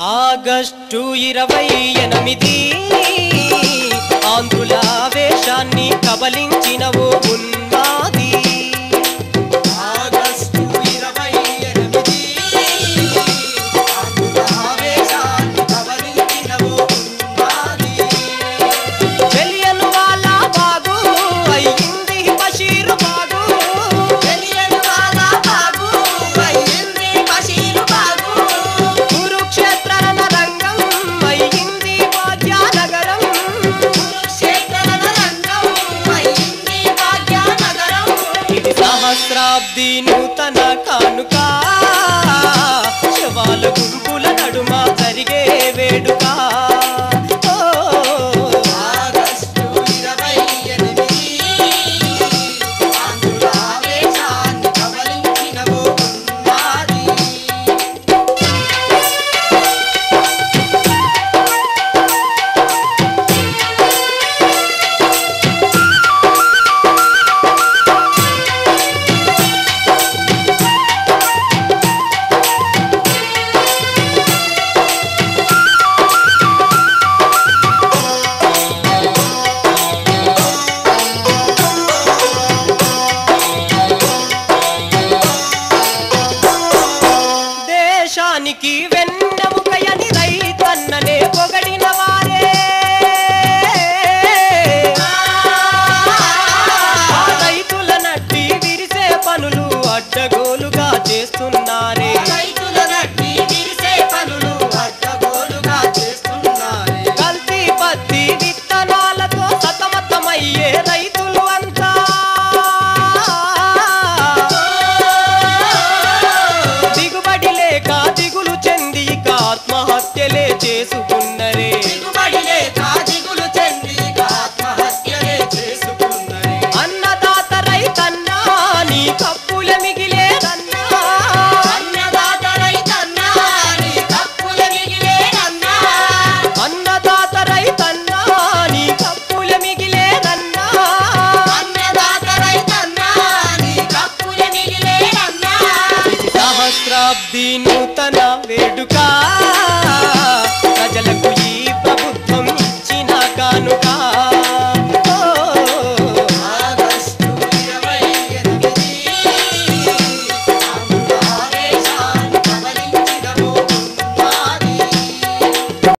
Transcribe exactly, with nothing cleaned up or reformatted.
August ఇరవై ఎనిమిది ఆంధ్రుల వేషాన్ని కబలించిన ఓ ఉన్మాది. ఆగస్టు ఇరవై ఎనిమిది ఆంధ్రుల వేషాన్ని కబలించిన ఓ ఉన్మాది. తెలియని వాళ్ళ బాగు అయ్యింది బషీరు బాగు. తెలియని వాళ్ళ బాగు అయ్యింది బషీరు బాగు. కురుక్షేత్ర రంగం అయ్యింది భాగ్యనగరం. కురుక్షేత్ర రంగం అయ్యింది భాగ్యనగరం. ఇది సహస్రాబ్ది నూతన కానుక, శవాల గుంపుల నడుమ జరిగే వేడుక. ఆగస్టు ఇరవై ఎనిమిది ఆంధ్రుల వేషాన్ని కబలించిన ఓ ఉన్మాది. దేశానికి వెన్నెముకయని రైతన్ననే పొగడిన వారే, ఆ రైతుల నడ్డి విరిసే పనులు అడ్డగోలుగా చేస్తున్నారే.